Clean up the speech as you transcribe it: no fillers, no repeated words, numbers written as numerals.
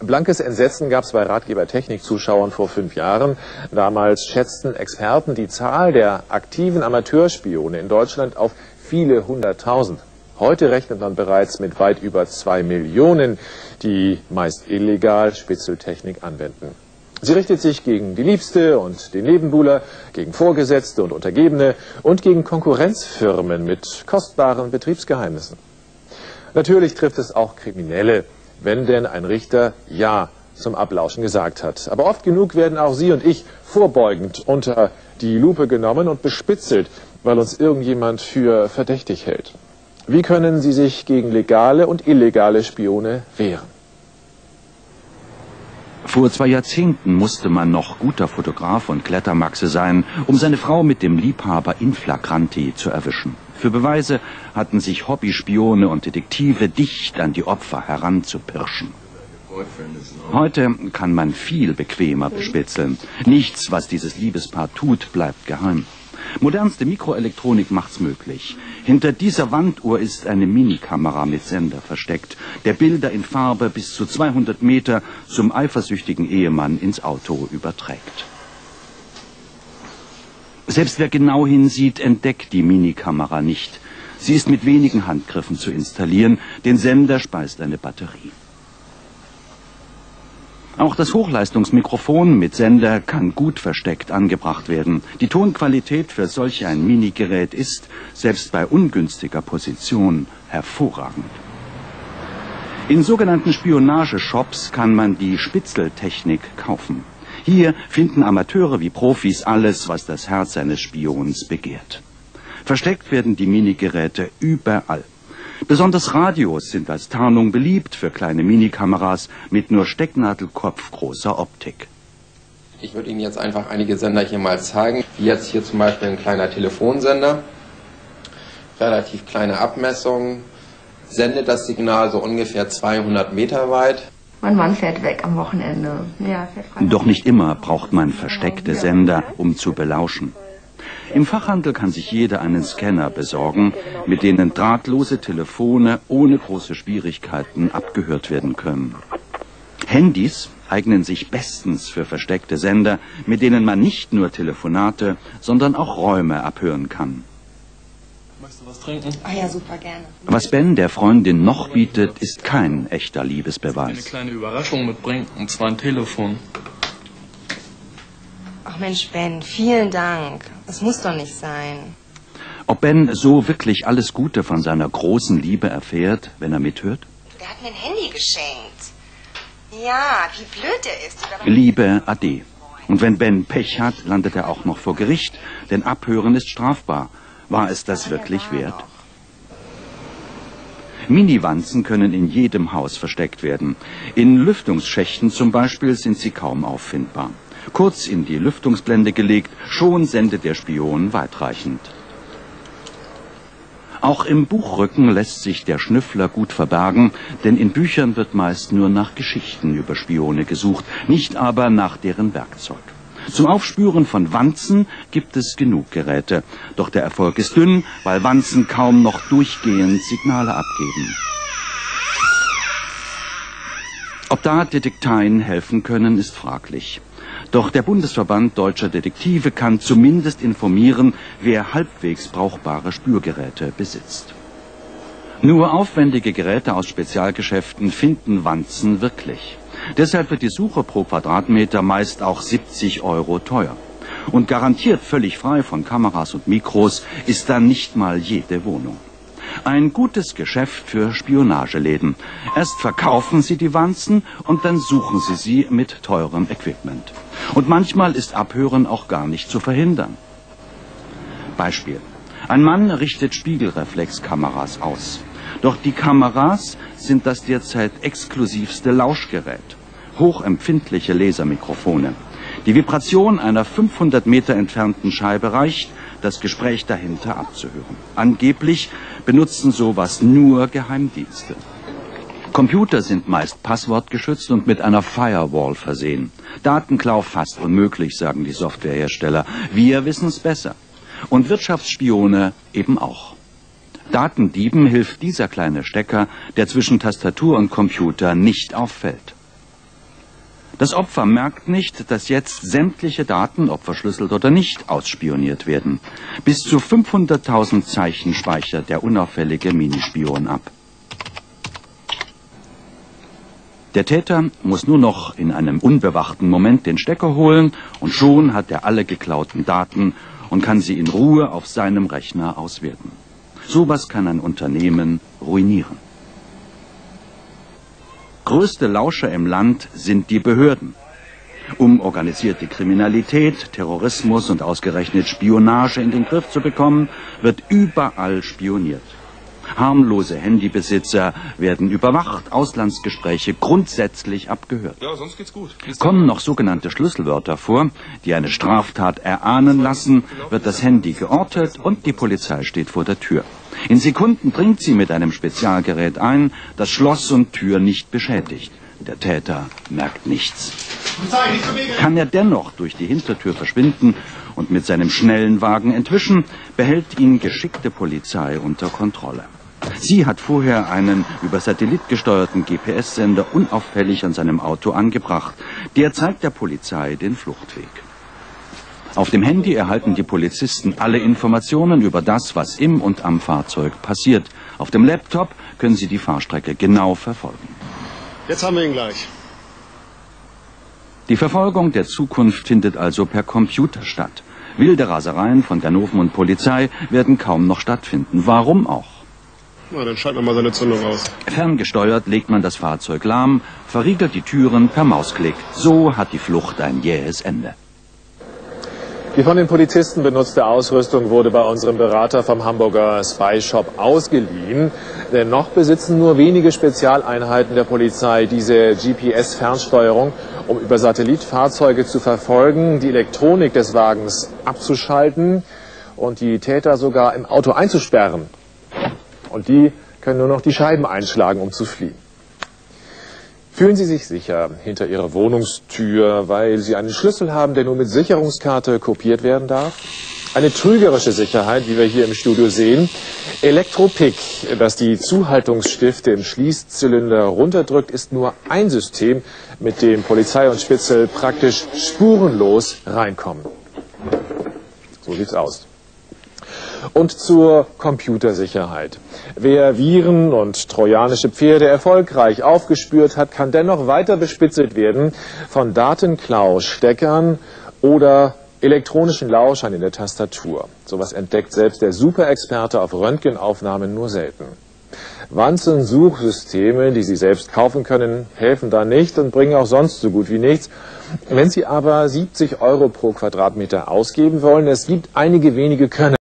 Blankes Entsetzen gab es bei Ratgeber Technik-Zuschauern vor 5 Jahren. Damals schätzten Experten die Zahl der aktiven Amateurspione in Deutschland auf viele 100.000. Heute rechnet man bereits mit weit über 2 Millionen, die meist illegal Spitzeltechnik anwenden. Sie richtet sich gegen die Liebste und den Nebenbuhler, gegen Vorgesetzte und Untergebene und gegen Konkurrenzfirmen mit kostbaren Betriebsgeheimnissen. Natürlich trifft es auch Kriminelle, wenn denn ein Richter Ja zum Ablauschen gesagt hat. Aber oft genug werden auch Sie und ich vorbeugend unter die Lupe genommen und bespitzelt, weil uns irgendjemand für verdächtig hält. Wie können Sie sich gegen legale und illegale Spione wehren? Vor 2 Jahrzehnten musste man noch guter Fotograf und Klettermaxe sein, um seine Frau mit dem Liebhaber in flagranti zu erwischen. Für Beweise hatten sich Hobbyspione und Detektive dicht an die Opfer heranzupirschen. Heute kann man viel bequemer bespitzeln. Nichts, was dieses Liebespaar tut, bleibt geheim. Modernste Mikroelektronik macht's möglich. Hinter dieser Wanduhr ist eine Minikamera mit Sender versteckt, der Bilder in Farbe bis zu 200 Meter zum eifersüchtigen Ehemann ins Auto überträgt. Selbst wer genau hinsieht, entdeckt die Minikamera nicht. Sie ist mit wenigen Handgriffen zu installieren. Den Sender speist eine Batterie. Auch das Hochleistungsmikrofon mit Sender kann gut versteckt angebracht werden. Die Tonqualität für solch ein Minigerät ist, selbst bei ungünstiger Position, hervorragend. In sogenannten Spionageshops kann man die Spitzeltechnik kaufen. Hier finden Amateure wie Profis alles, was das Herz eines Spions begehrt. Versteckt werden die Minigeräte überall. Besonders Radios sind als Tarnung beliebt für kleine Minikameras mit nur stecknadelkopfgroßer Optik. Ich würde Ihnen jetzt einfach einige Sender hier mal zeigen. Wie jetzt hier zum Beispiel ein kleiner Telefonsender. Relativ kleine Abmessung. Sendet das Signal so ungefähr 200 Meter weit. Mein Mann fährt weg am Wochenende. Ja, fährt frei. Doch nicht immer braucht man versteckte Sender, um zu belauschen. Im Fachhandel kann sich jeder einen Scanner besorgen, mit denen drahtlose Telefone ohne große Schwierigkeiten abgehört werden können. Handys eignen sich bestens für versteckte Sender, mit denen man nicht nur Telefonate, sondern auch Räume abhören kann. Möchtest du was trinken? Ah ja, super, gerne. Was Ben der Freundin noch bietet, ist kein echter Liebesbeweis. Eine kleine Überraschung mitbringen, und zwar ein Telefon. Ach Mensch, Ben, vielen Dank. Das muss doch nicht sein. Ob Ben so wirklich alles Gute von seiner großen Liebe erfährt, wenn er mithört? Der hat mir ein Handy geschenkt. Ja, wie blöd der ist. Liebe Ade. Und wenn Ben Pech hat, landet er auch noch vor Gericht, denn Abhören ist strafbar. War es das wirklich wert? Miniwanzen können in jedem Haus versteckt werden. In Lüftungsschächten zum Beispiel sind sie kaum auffindbar. Kurz in die Lüftungsblende gelegt, schon sendet der Spion weitreichend. Auch im Buchrücken lässt sich der Schnüffler gut verbergen, denn in Büchern wird meist nur nach Geschichten über Spione gesucht, nicht aber nach deren Werkzeug. Zum Aufspüren von Wanzen gibt es genug Geräte, doch der Erfolg ist dünn, weil Wanzen kaum noch durchgehend Signale abgeben. Ob da Detekteien helfen können, ist fraglich. Doch der Bundesverband Deutscher Detektive kann zumindest informieren, wer halbwegs brauchbare Spürgeräte besitzt. Nur aufwendige Geräte aus Spezialgeschäften finden Wanzen wirklich. Deshalb wird die Suche pro Quadratmeter meist auch 70 € teuer. Und garantiert völlig frei von Kameras und Mikros ist dann nicht mal jede Wohnung. Ein gutes Geschäft für Spionageläden. Erst verkaufen sie die Wanzen und dann suchen sie sie mit teurem Equipment. Und manchmal ist Abhören auch gar nicht zu verhindern. Beispiel. Ein Mann richtet Spiegelreflexkameras aus. Doch die Kameras sind das derzeit exklusivste Lauschgerät. Hochempfindliche Lasermikrofone. Die Vibration einer 500 Meter entfernten Scheibe reicht, das Gespräch dahinter abzuhören. Angeblich benutzen sowas nur Geheimdienste. Computer sind meist passwortgeschützt und mit einer Firewall versehen. Datenklau fast unmöglich, sagen die Softwarehersteller. Wir wissen es besser. Und Wirtschaftsspione eben auch. Datendieben hilft dieser kleine Stecker, der zwischen Tastatur und Computer nicht auffällt. Das Opfer merkt nicht, dass jetzt sämtliche Daten, ob verschlüsselt oder nicht, ausspioniert werden. Bis zu 500.000 Zeichen speichert der unauffällige Minispion ab. Der Täter muss nur noch in einem unbewachten Moment den Stecker holen und schon hat er alle geklauten Daten und kann sie in Ruhe auf seinem Rechner auswerten. Sowas kann ein Unternehmen ruinieren. Größte Lauscher im Land sind die Behörden. Um organisierte Kriminalität, Terrorismus und ausgerechnet Spionage in den Griff zu bekommen, wird überall spioniert. Harmlose Handybesitzer werden überwacht, Auslandsgespräche grundsätzlich abgehört. Ja, sonst geht's gut. Kommen noch sogenannte Schlüsselwörter vor, die eine Straftat erahnen lassen, wird das Handy geortet und die Polizei steht vor der Tür. In Sekunden dringt sie mit einem Spezialgerät ein, das Schloss und Tür nicht beschädigt. Der Täter merkt nichts. Kann er dennoch durch die Hintertür verschwinden und mit seinem schnellen Wagen entwischen, behält ihn geschickte Polizei unter Kontrolle. Sie hat vorher einen über Satellit gesteuerten GPS-Sender unauffällig an seinem Auto angebracht. Der zeigt der Polizei den Fluchtweg. Auf dem Handy erhalten die Polizisten alle Informationen über das, was im und am Fahrzeug passiert. Auf dem Laptop können sie die Fahrstrecke genau verfolgen. Jetzt haben wir ihn gleich. Die Verfolgung der Zukunft findet also per Computer statt. Wilde Rasereien von Ganoven und Polizei werden kaum noch stattfinden. Warum auch? Na, dann schalten wir mal seine Zündung aus. Ferngesteuert legt man das Fahrzeug lahm, verriegelt die Türen per Mausklick. So hat die Flucht ein jähes Ende. Die von den Polizisten benutzte Ausrüstung wurde bei unserem Berater vom Hamburger Spy Shop ausgeliehen. Denn noch besitzen nur wenige Spezialeinheiten der Polizei diese GPS-Fernsteuerung, um über Satellit Fahrzeuge zu verfolgen, die Elektronik des Wagens abzuschalten und die Täter sogar im Auto einzusperren. Und die können nur noch die Scheiben einschlagen, um zu fliehen. Fühlen Sie sich sicher hinter Ihrer Wohnungstür, weil Sie einen Schlüssel haben, der nur mit Sicherungskarte kopiert werden darf? Eine trügerische Sicherheit, wie wir hier im Studio sehen. Elektropick, das die Zuhaltungsstifte im Schließzylinder runterdrückt, ist nur ein System, mit dem Polizei und Spitzel praktisch spurenlos reinkommen. So sieht's aus. Und zur Computersicherheit. Wer Viren und trojanische Pferde erfolgreich aufgespürt hat, kann dennoch weiter bespitzelt werden von Datenklau-Steckern oder elektronischen Lauschern in der Tastatur. Sowas entdeckt selbst der Superexperte auf Röntgenaufnahmen nur selten. Wanzen-Suchsysteme, die Sie selbst kaufen können, helfen da nicht und bringen auch sonst so gut wie nichts. Wenn Sie aber 70 € pro Quadratmeter ausgeben wollen, es gibt einige wenige Könner.